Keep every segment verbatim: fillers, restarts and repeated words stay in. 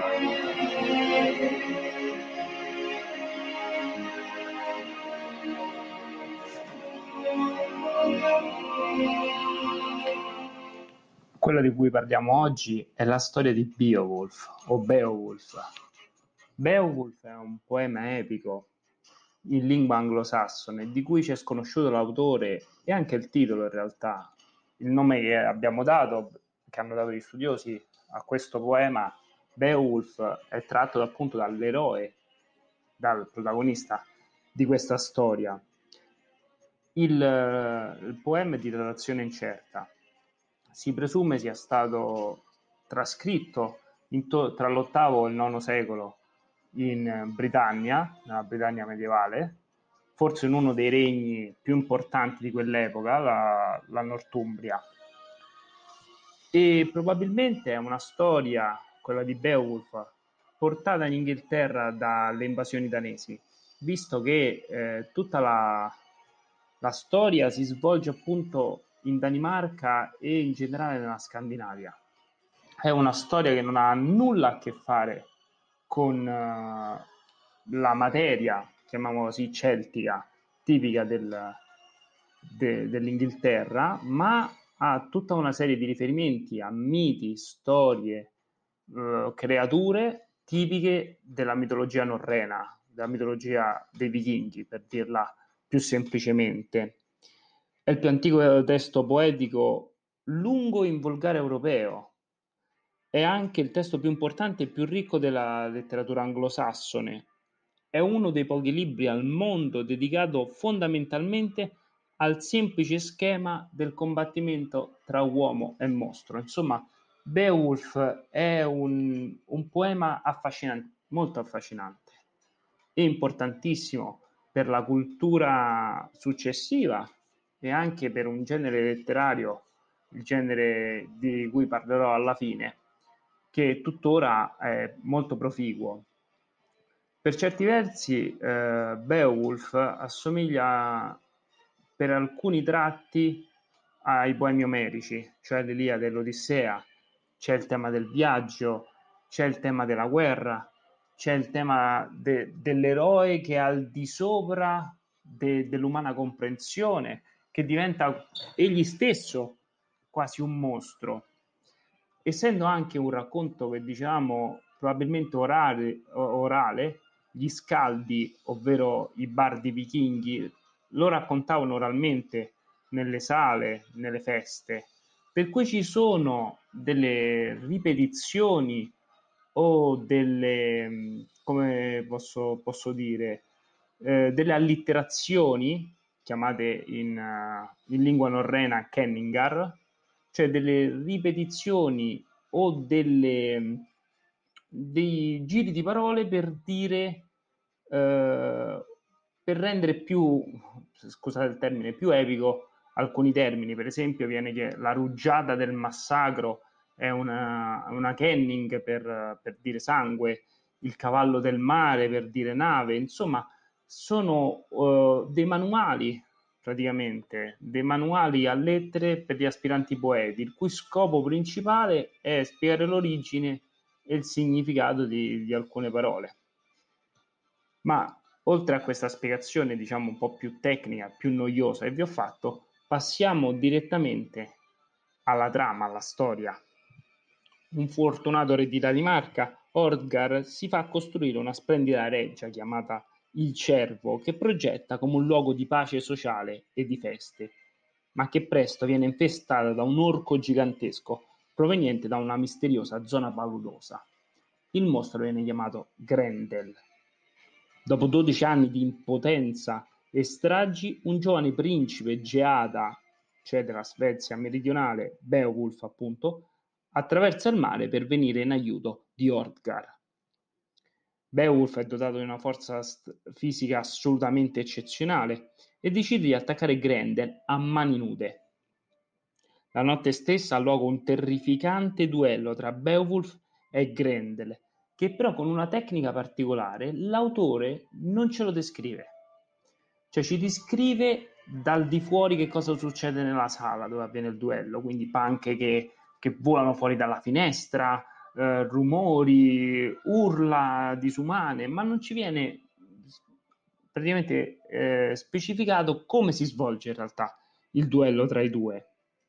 Quello di cui parliamo oggi è la storia di Beowulf o Beowulf. Beowulf è un poema epico in lingua anglosassone di cui ci è sconosciuto l'autore e anche il titolo in realtà. Il nome che abbiamo dato, che hanno dato gli studiosi a questo poema, Beowulf, è tratto appunto dall'eroe, dal protagonista di questa storia. Il, il poema è di datazione incerta. Si presume sia stato trascritto in to- tra l'ottavo e il nono secolo in Britannia, nella Britannia medievale, forse in uno dei regni più importanti di quell'epoca, la, la Northumbria. E probabilmente è una storia, quella di Beowulf, portata in Inghilterra dalle invasioni danesi, visto che eh, tutta la, la storia si svolge appunto in Danimarca e in generale nella Scandinavia. È una storia che non ha nulla a che fare con uh, la materia, chiamiamola così, celtica, tipica del, de, dell'Inghilterra, ma ha tutta una serie di riferimenti a miti, storie, uh, creature tipiche della mitologia norrena, della mitologia dei vichinghi, per dirla più semplicemente. È il più antico testo poetico lungo in volgare europeo. È anche il testo più importante e più ricco della letteratura anglosassone. È uno dei pochi libri al mondo dedicato fondamentalmente al semplice schema del combattimento tra uomo e mostro. Insomma, Beowulf è un, un poema affascinante, molto affascinante e importantissimo per la cultura successiva e anche per un genere letterario, il genere di cui parlerò alla fine, che tuttora è molto proficuo. Per certi versi eh, Beowulf assomiglia per alcuni tratti ai poemi omerici, cioè l'Iliade e l'Odissea. C'è il tema del viaggio, c'è il tema della guerra, c'è il tema de- dell'eroe che è al di sopra de- dell'umana comprensione, che diventa egli stesso quasi un mostro. Essendo anche un racconto che diciamo probabilmente orale, orale, gli Scaldi, ovvero i bardi vichinghi, lo raccontavano oralmente nelle sale, nelle feste, per cui ci sono delle ripetizioni o delle, come posso, posso dire, eh, delle allitterazioni, chiamate in, uh, in lingua norrena Kenningar, cioè delle ripetizioni o delle, dei giri di parole per dire, eh, per rendere più, scusate il termine, più epico alcuni termini. Per esempio viene che la rugiada del massacro è una, una kenning per, per dire sangue, il cavallo del mare per dire nave, insomma sono uh, dei manuali praticamente, dei manuali a lettere per gli aspiranti poeti, il cui scopo principale è spiegare l'origine e il significato di, di alcune parole. Ma oltre a questa spiegazione, diciamo un po' più tecnica, più noiosa che vi ho fatto, passiamo direttamente alla trama, alla storia. Un fortunato re di Danimarca, Ordgar, si fa costruire una splendida reggia chiamata il Cervo, che progetta come un luogo di pace sociale e di feste, ma che presto viene infestata da un orco gigantesco proveniente da una misteriosa zona paludosa. Il mostro viene chiamato Grendel. Dopo dodici anni di impotenza e stragi, un giovane principe Geada, cioè della Svezia meridionale, Beowulf appunto, attraversa il mare per venire in aiuto di Ordgar. Beowulf è dotato di una forza st- fisica assolutamente eccezionale e decide di attaccare Grendel a mani nude. La notte stessa ha luogo un terrificante duello tra Beowulf e Grendel, che però con una tecnica particolare l'autore non ce lo descrive. Cioè ci descrive dal di fuori che cosa succede nella sala dove avviene il duello, quindi panche che, che volano fuori dalla finestra, eh, rumori, urla disumane, ma non ci viene praticamente eh, specificato come si svolge in realtà il duello tra i due.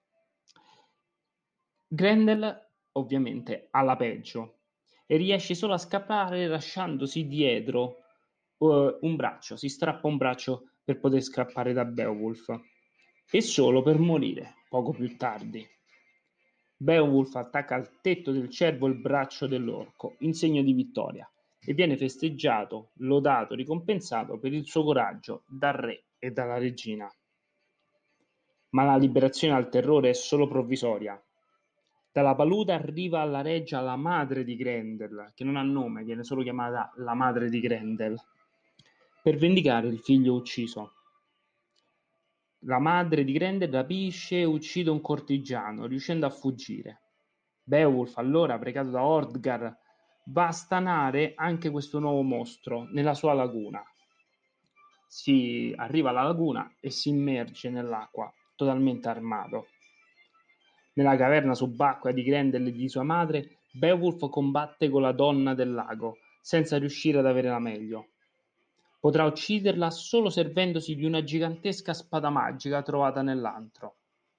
Grendel ovviamente ha la peggio e riesce solo a scappare lasciandosi dietro uh, un braccio, si strappa un braccio per poter scappare da Beowulf e solo per morire poco più tardi. Beowulf attacca al tetto del cervo il braccio dell'orco in segno di vittoria e viene festeggiato, lodato, ricompensato per il suo coraggio dal re e dalla regina. Ma la liberazione dal terrore è solo provvisoria. Dalla palude arriva alla reggia la madre di Grendel, che non ha nome, viene solo chiamata la madre di Grendel, per vendicare il figlio ucciso. La madre di Grendel rapisce e uccide un cortigiano, riuscendo a fuggire. Beowulf, allora pregato da Hrothgar, va a stanare anche questo nuovo mostro nella sua laguna. Si arriva alla laguna e si immerge nell'acqua, totalmente armato. Nella caverna subacquea di Grendel e di sua madre, Beowulf combatte con la donna del lago, senza riuscire ad avere la meglio. Potrà ucciderla solo servendosi di una gigantesca spada magica trovata nell'antro.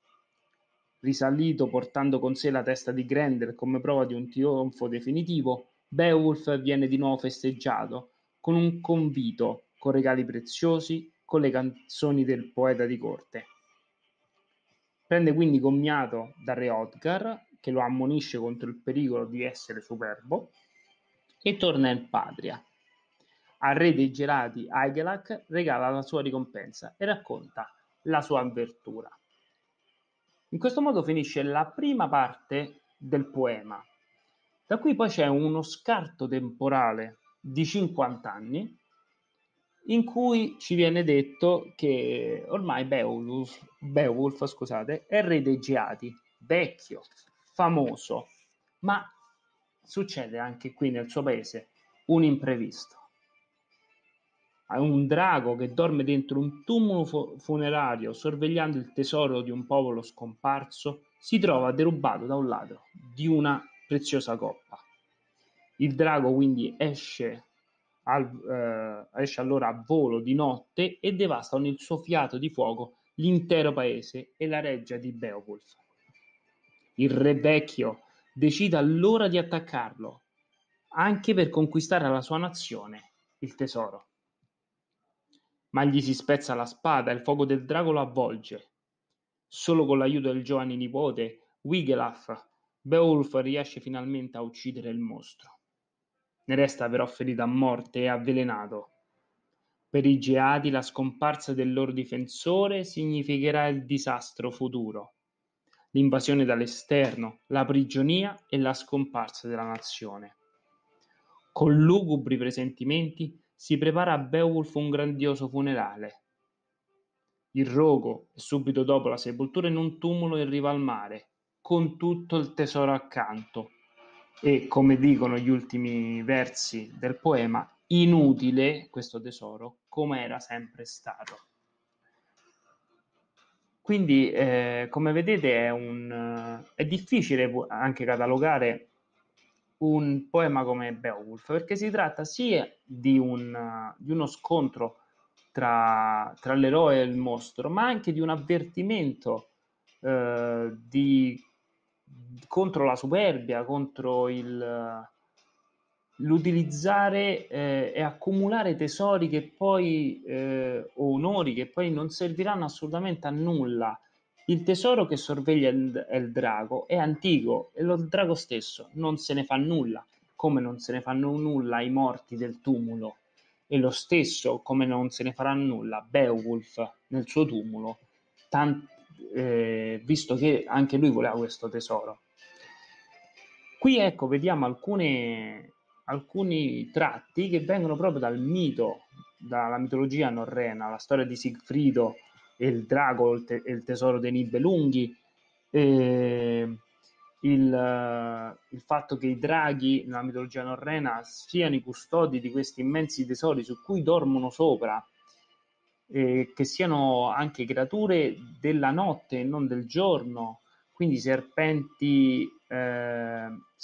Risalito portando con sé la testa di Grendel come prova di un trionfo definitivo, Beowulf viene di nuovo festeggiato con un convito, con regali preziosi, con le canzoni del poeta di corte. Prende quindi commiato da re Hrothgar, che lo ammonisce contro il pericolo di essere superbo, e torna in patria. Al re dei gelati Hygelac regala la sua ricompensa e racconta la sua avventura. In questo modo finisce la prima parte del poema. Da qui poi c'è uno scarto temporale di cinquanta anni in cui ci viene detto che ormai Beowulf, Beowulf scusate, è re dei Geati, vecchio, famoso, ma succede anche qui nel suo paese un imprevisto. Un drago che dorme dentro un tumulo fu- funerario sorvegliando il tesoro di un popolo scomparso si trova derubato da un ladro di una preziosa coppa. Il drago quindi esce, al, eh, esce allora a volo di notte e devasta con il suo fiato di fuoco l'intero paese e la reggia di Beowulf. Il re vecchio decide allora di attaccarlo, anche per conquistare alla sua nazione il tesoro. Ma gli si spezza la spada e il fuoco del drago lo avvolge. Solo con l'aiuto del giovane nipote, Wiglaf, Beowulf riesce finalmente a uccidere il mostro. Ne resta però ferito a morte e avvelenato. Per i Geati la scomparsa del loro difensore significherà il disastro futuro, l'invasione dall'esterno, la prigionia e la scomparsa della nazione. Con lugubri presentimenti si prepara a Beowulf un grandioso funerale. Il rogo è subito dopo la sepoltura in un tumulo in riva al mare, con tutto il tesoro accanto. E, come dicono gli ultimi versi del poema, inutile questo tesoro come era sempre stato. Quindi, eh, come vedete, è, un, è difficile anche catalogare un poema come Beowulf, perché si tratta sia di, un, di uno scontro tra, tra l'eroe e il mostro, ma anche di un avvertimento eh, di, contro la superbia, contro il, l'utilizzare eh, e accumulare tesori che poi, eh, o onori che poi non serviranno assolutamente a nulla. Il tesoro che sorveglia il, il drago è antico e lo, il drago stesso non se ne fa nulla, come non se ne fanno nulla i morti del tumulo. E lo stesso, come non se ne farà nulla Beowulf nel suo tumulo, tant- eh, visto che anche lui voleva questo tesoro. Qui ecco, vediamo alcune, alcuni tratti che vengono proprio dal mito, dalla mitologia norrena, la storia di Sigfrido e il drago il te- e il tesoro dei Nibelunghi, e il, il fatto che i draghi nella mitologia norrena siano i custodi di questi immensi tesori su cui dormono sopra, e che siano anche creature della notte e non del giorno, quindi serpenti, eh, ser-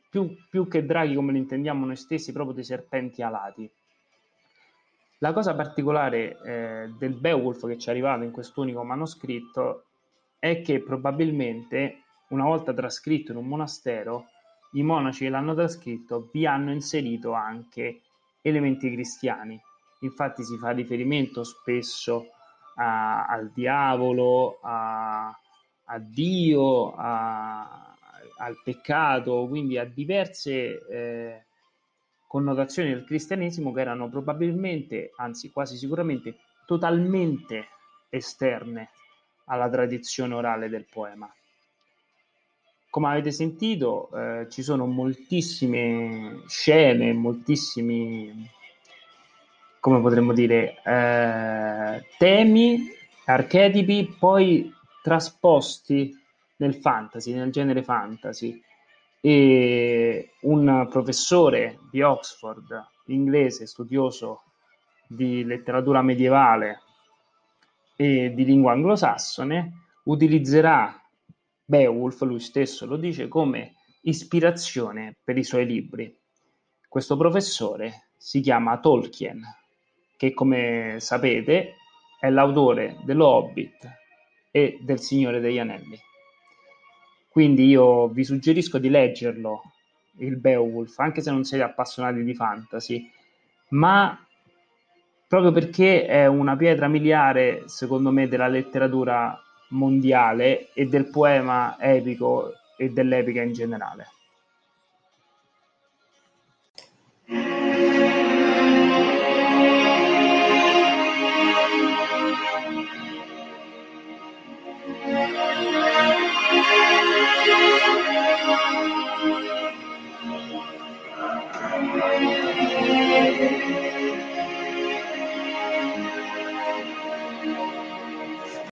più, più che draghi come li intendiamo noi stessi, proprio dei serpenti alati. La cosa particolare eh, del Beowulf che ci è arrivato in quest'unico manoscritto è che probabilmente, una volta trascritto in un monastero, i monaci che l'hanno trascritto vi hanno inserito anche elementi cristiani. Infatti si fa riferimento spesso a, al diavolo, a, a Dio, a, al peccato, quindi a diverse eh, connotazioni del cristianesimo che erano probabilmente, anzi quasi sicuramente, totalmente esterne alla tradizione orale del poema. Come avete sentito, eh, ci sono moltissime scene, moltissimi, come potremmo dire, eh, temi, archetipi, poi trasposti nel fantasy, nel genere fantasy. E un professore di Oxford, inglese, studioso di letteratura medievale e di lingua anglosassone, utilizzerà Beowulf, lui stesso lo dice, come ispirazione per i suoi libri. Questo professore si chiama Tolkien, che come sapete è l'autore dello Hobbit e del Signore degli Anelli. Quindi io vi suggerisco di leggerlo, il Beowulf, anche se non siete appassionati di fantasy, ma proprio perché è una pietra miliare, secondo me, della letteratura mondiale e del poema epico e dell'epica in generale.